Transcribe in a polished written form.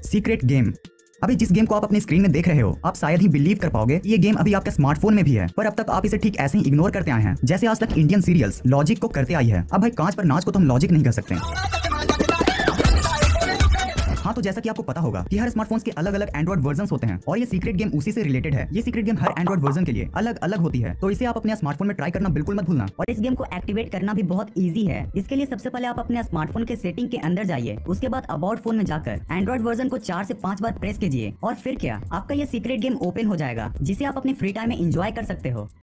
Secret game. अभी जिस game को आप अपनी स्क्रीन में देख रहे हो, आप शायद ही बिलीव कर पाओगे कि ये गेम अभी आपके स्मार्टफोन में भी है, पर अब तक आप इसे ठीक ऐसे ही इग्नोर करते आए हैं जैसे आज तक इंडियन सीरियल्स लॉजिक को करते आई है। अब भाई कांच पर नाच को तो हम लॉजिक नहीं कर सकते। हाँ, तो जैसा कि आपको पता होगा कि हर स्मार्टफोन्स के अलग अलग एंड्रॉइड वर्जन्स होते हैं और ये सीक्रेट गेम उसी से रिलेटेड है। ये सीक्रेट गेम हर एंड्रॉइड वर्जन के लिए अलग अलग होती है, तो इसे आप अपने स्मार्टफोन में ट्राई करना बिल्कुल मत भूलना। और इस गेम को एक्टिवेट करना भी बहुत इजी है। इसके लिए सबसे पहले आप अपने स्मार्टफोन के सेटिंग के अंदर जाइए, उसके बाद अबाउट फोन में जाकर एंड्रॉइड वर्जन को 4 से 5 बार प्रेस कीजिए और फिर क्या, आपका ये सीक्रेट गेम ओपन हो जाएगा जिसे आप अपने फ्री टाइम में एंजॉय कर सकते हो।